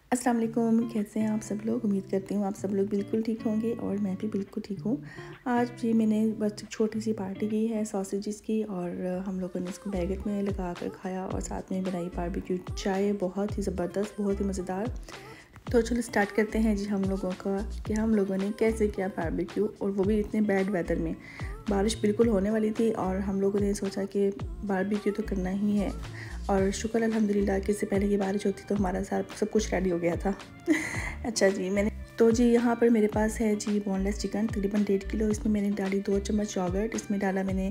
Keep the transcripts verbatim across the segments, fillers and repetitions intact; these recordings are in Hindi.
अस्सलाम वालेकुम, कैसे हैं आप सब लोग। उम्मीद करती हूँ आप सब लोग बिल्कुल ठीक होंगे और मैं भी बिल्कुल ठीक हूँ। आज जी मैंने बस एक छोटी सी पार्टी की है सॉसेजेस की, और हम लोगों ने इसको बैगेट में लगा कर खाया और साथ में बनाई बारबेक्यू चाय, बहुत ही ज़बरदस्त, बहुत ही मज़ेदार। तो चलो स्टार्ट करते हैं जी हम लोगों का कि हम लोगों ने कैसे किया बारबेक्यू, और वो भी इतने बैड वेदर में। बारिश बिल्कुल होने वाली थी और हम लोगों ने सोचा कि बारबेक्यू तो करना ही है, और शुक्र अल्हम्दुलिल्लाह कि इससे पहले की बारिश होती तो हमारा साथ सब कुछ रेडी हो गया था। अच्छा जी, मैंने तो जी यहाँ पर मेरे पास है जी बोनलेस चिकन तकरीबन डेढ़ किलो। इसमें मैंने डाली दो चम्मच योगर्ट, इसमें डाला मैंने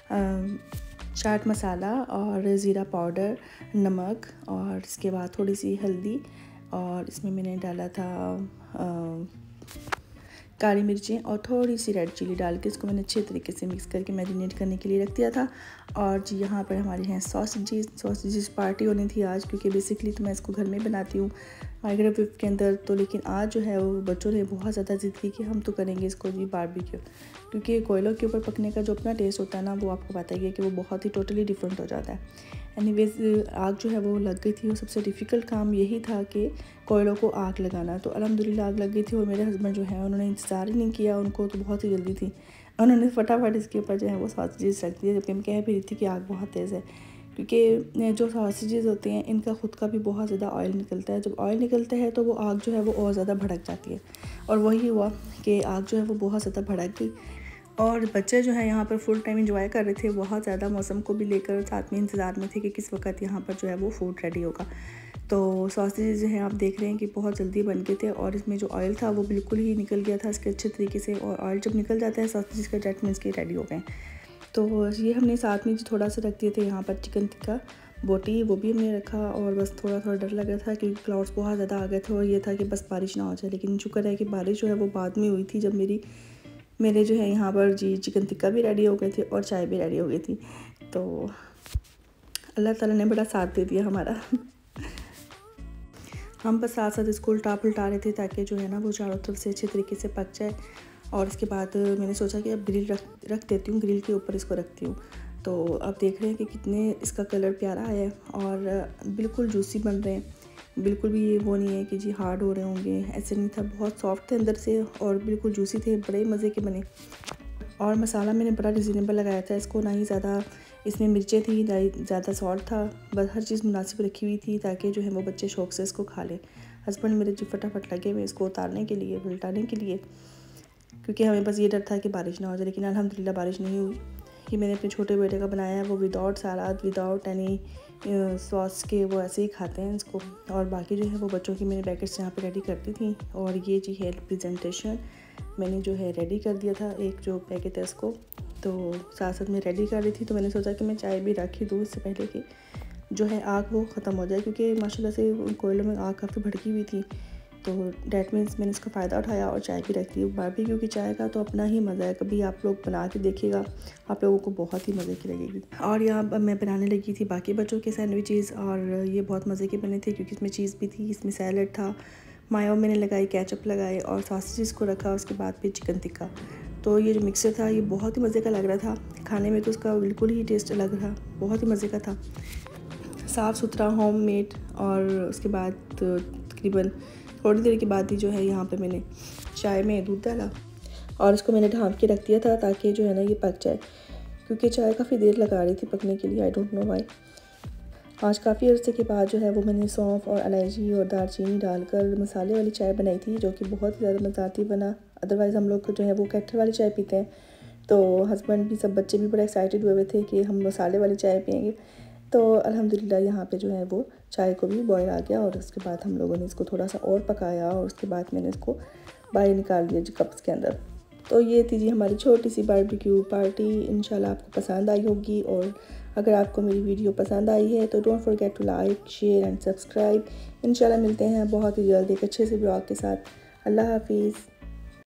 चाट मसाला और ज़ीरा पाउडर, नमक, और इसके बाद थोड़ी सी हल्दी, और इसमें मैंने डाला था आ, काली मिर्चें और थोड़ी सी रेड चिली डाल के इसको मैंने अच्छे तरीके से मिक्स करके मैरिनेट करने के लिए रख दिया था। और जी यहाँ पर हमारे हैं सॉसेजेस सॉसेजेस पार्टी होनी थी आज, क्योंकि बेसिकली तो मैं इसको घर में बनाती हूँ माइक्रोवेव के अंदर। तो लेकिन आज जो है वो बच्चों ने बहुत ज़्यादा ज़िद की कि हम तो करेंगे इसको जी बारबेक्यू, क्योंकि कोयलों के ऊपर पकने का जो अपना टेस्ट होता है ना, वो आपको पता ही है कि वो बहुत ही टोटली डिफरेंट हो जाता है। एनीवेज आग जो है वो लग गई थी, और सबसे डिफ़िकल्ट काम यही था कि कोयलों को आग लगाना। तो अल्हम्दुलिल्लाह आग लग गई थी, और मेरे हस्बैंड जो है उन्होंने इंतज़ार ही नहीं किया, उनको तो बहुत ही जल्दी थी, उन्होंने फटाफट इसके ऊपर जो है वो सॉसेजेस रख दिए। जबकि मैं कह भी रही थी कि आग बहुत तेज़ है, क्योंकि जो सॉसेजेस होते हैं इनका ख़ुद का भी बहुत ज़्यादा ऑयल निकलता है। जब ऑयल निकलता है तो वो आग जो है वो और ज़्यादा भड़क जाती है, और वही हुआ कि आग जो है वो बहुत ज़्यादा भड़क गई। और बच्चे जो है यहाँ पर फुल टाइम इंजॉय कर रहे थे, बहुत ज़्यादा मौसम को भी लेकर साथ में इंतज़ार में थे कि किस वक्त यहाँ पर जो है वो फूड रेडी होगा। तो सॉसेज जो है आप देख रहे हैं कि बहुत जल्दी बन गए थे, और इसमें जो ऑयल था वो बिल्कुल ही निकल गया था इसके अच्छे तरीके से। और ऑयल जब निकल जाता है सॉसेज का, डेट मीन्स के रेडी हो गए। तो ये हमने साथ में थोड़ा सा रख दिए थे यहाँ पर चिकन टिक्का बोटी, वो भी हमने रखा। और बस थोड़ा थोड़ा डर लग रहा था क्योंकि क्लाउड्स बहुत ज़्यादा आ गए थे, और ये था कि बस बारिश ना हो जाए। लेकिन शुक्र है कि बारिश जो है वो बाद में हुई थी, जब मेरी मेरे जो है यहाँ पर जी चिकन टिक्का भी रेडी हो गए थे और चाय भी रेडी हो गई थी। तो अल्लाह ताला ने बड़ा साथ दे दिया हमारा। हम बस साथ साथ इसको उल्टा पुलटा रहे थे ताकि जो है ना वो चारों तरफ से अच्छे तरीके से पक जाए। और इसके बाद मैंने सोचा कि अब ग्रिल रख रख देती हूँ, ग्रिल के ऊपर इसको रखती हूँ। तो अब देख रहे हैं कि कितने इसका कलर प्यारा है, और बिल्कुल जूसी बन रहे हैं। बिल्कुल भी ये वो नहीं है कि जी हार्ड हो रहे होंगे, ऐसे नहीं था, बहुत सॉफ्ट थे अंदर से और बिल्कुल जूसी थे, बड़े मज़े के बने। और मसाला मैंने बड़ा रिजनेबल लगाया था इसको, ना ही ज़्यादा इसमें मिर्चें थी, ना ही ज़्यादा सॉल्ट था, बस हर चीज़ मुनासिब रखी हुई थी ताकि जो है वो बच्चे शौक़ से इसको खा लें। हस्बैंड मेरे जी फटाफट लगे हुए इसको उतारने के लिए, उल्टाने के लिए, क्योंकि हमें बस ये डर था कि बारिश ना हो जाए। लेकिन अल्हम्दुलिल्लाह बारिश नहीं हुई। ये मैंने अपने छोटे बेटे का बनाया है, वो without salad, without any sauce के, वो ऐसे ही खाते हैं इसको। और बाकी जो है वो बच्चों की मैंने पैकेट्स यहाँ पे रेडी करती थी। और ये जी है प्रेजेंटेशन, मैंने जो है रेडी कर दिया था एक जो पैकेट है इसको, तो साथ साथ में रेडी कर रही थी। तो मैंने सोचा कि मैं चाय भी रख ही दूँ इससे पहले कि जो है आग वो ख़त्म हो जाए, क्योंकि माशाल्लाह से कोयलों में आग काफ़ी भड़की हुई थी। तो डैट मीन्स मैंने इसका फ़ायदा उठाया और चाय भी रख दी। बारबेक्यू की चाय का तो अपना ही मज़ा है, कभी आप लोग बना के देखिएगा, आप लोगों को बहुत ही मज़े की लगेगी। और यहाँ पर मैं बनाने लगी थी बाकी बच्चों के सैंडविचेस, और ये बहुत मज़े के बने थे क्योंकि इसमें चीज़ भी थी, इसमें सैलड था, मायो मैंने लगाई, केचप लगाए, और सॉसेजेस को रखा, उसके बाद फिर चिकन टिक्का। तो ये जो मिक्सर था ये बहुत ही मज़े का लग रहा था खाने में, तो उसका बिल्कुल ही टेस्ट अलग रहा, बहुत ही मज़े का था, साफ़ सुथरा होम मेड। और उसके बाद तकरीबन थोड़ी देर के बाद ही जो है यहाँ पे मैंने चाय में दूध डाला और इसको मैंने ढाँप के रख दिया था ताकि जो है ना ये पक जाए, क्योंकि चाय काफ़ी देर लगा रही थी पकने के लिए, आई डोंट नो व्हाई। आज काफ़ी अर्से के बाद जो है वो मैंने सौंफ और इलायची और दालचीनी डालकर मसाले वाली चाय बनाई थी, जो कि बहुत ही ज़्यादा मज़ेदार बना। अदरवाइज़ हम लोग जो है वो कैटर वाली चाय पीते हैं, तो हस्बैंड भी, सब बच्चे भी बड़े एक्साइटेड हुए थे कि हम मसाले वाली चाय पियेंगे। तो अल्हम्दुलिल्लाह यहाँ पे जो है वो चाय को भी बॉयल आ गया, और उसके बाद हम लोगों ने इसको थोड़ा सा और पकाया, और उसके बाद मैंने इसको बाहर निकाल दिया जी कप्स के अंदर। तो ये थी जी हमारी छोटी सी बारबेक्यू पार्टी। इंशाल्लाह आपको पसंद आई होगी, और अगर आपको मेरी वीडियो पसंद आई है तो don't forget to like, share and subscribe. इंशाल्लाह मिलते हैं बहुत ही जल्द एक अच्छे से ब्लॉग के साथ। अल्लाह हाफिज़।